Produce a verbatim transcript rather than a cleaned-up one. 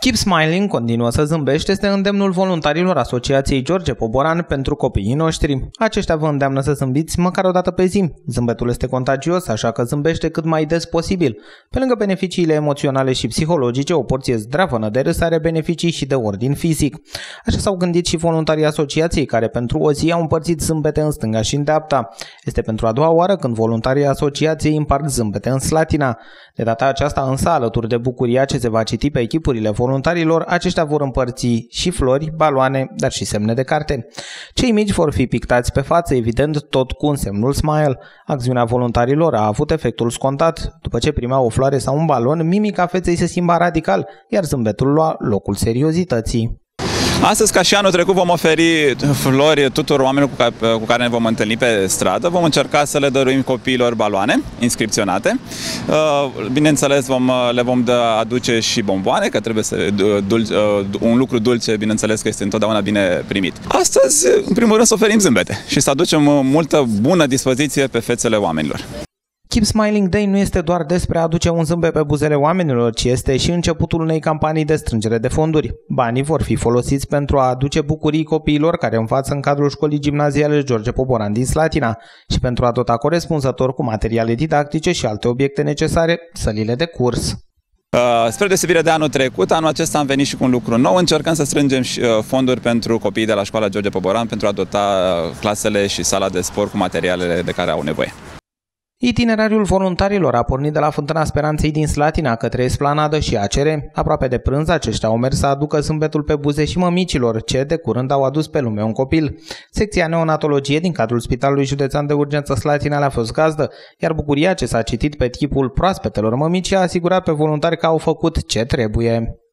Keep Smiling continuă să zâmbești este îndemnul voluntarilor Asociației George Poboran pentru copiii noștri. Aceștia vă îndeamnă să zâmbiți măcar o dată pe zi. Zâmbetul este contagios, așa că zâmbește cât mai des posibil. Pe lângă beneficiile emoționale și psihologice, o porție zdravănă de râs are beneficii și de ordin fizic. Așa s-au gândit și voluntarii asociației, care pentru o zi au împărțit zâmbete în stânga și în dreapta. Este pentru a doua oară când voluntarii asociației împart zâmbete în Slatina. De data aceasta însă, alături de bucuria ce se va citi pe echipurile voluntarilor, aceștia vor împărți și flori, baloane, dar și semne de carte. Cei mici vor fi pictați pe față, evident tot cu însemnul Smile. Acțiunea voluntarilor a avut efectul scontat. După ce primea o floare sau un balon, mimica feței se schimba radical, iar zâmbetul lua locul seriozității. Astăzi, ca și anul trecut, vom oferi flori tuturor oamenilor cu care, cu care ne vom întâlni pe stradă. Vom încerca să le dăruim copiilor baloane inscripționate. Bineînțeles, vom, le vom aduce și bomboane, că trebuie să dulce, un lucru dulce, bineînțeles că este întotdeauna bine primit. Astăzi, în primul rând, să oferim zâmbete și să aducem multă bună dispoziție pe fețele oamenilor. Keep Smiling Day nu este doar despre a aduce un zâmbet pe buzele oamenilor, ci este și începutul unei campanii de strângere de fonduri. Banii vor fi folosiți pentru a aduce bucurii copiilor care învață în cadrul școlii gimnaziale George Poboran din Slatina și pentru a dota corespunzător cu materiale didactice și alte obiecte necesare sălile de curs. Uh, spre deosebire de anul trecut, anul acesta am venit și cu un lucru nou. Încercăm să strângem fonduri pentru copiii de la școala George Poboran pentru a dota clasele și sala de sport cu materialele de care au nevoie. Itinerariul voluntarilor a pornit de la Fântâna Speranței din Slatina către Esplanadă și A C R. Aproape de prânz, aceștia au mers să aducă zâmbetul pe buze și mămicilor, ce de curând au adus pe lume un copil. Secția neonatologie din cadrul Spitalului Județean de Urgență Slatina le-a fost gazdă, iar bucuria ce s-a citit pe tipul proaspetelor mămici a asigurat pe voluntari că au făcut ce trebuie.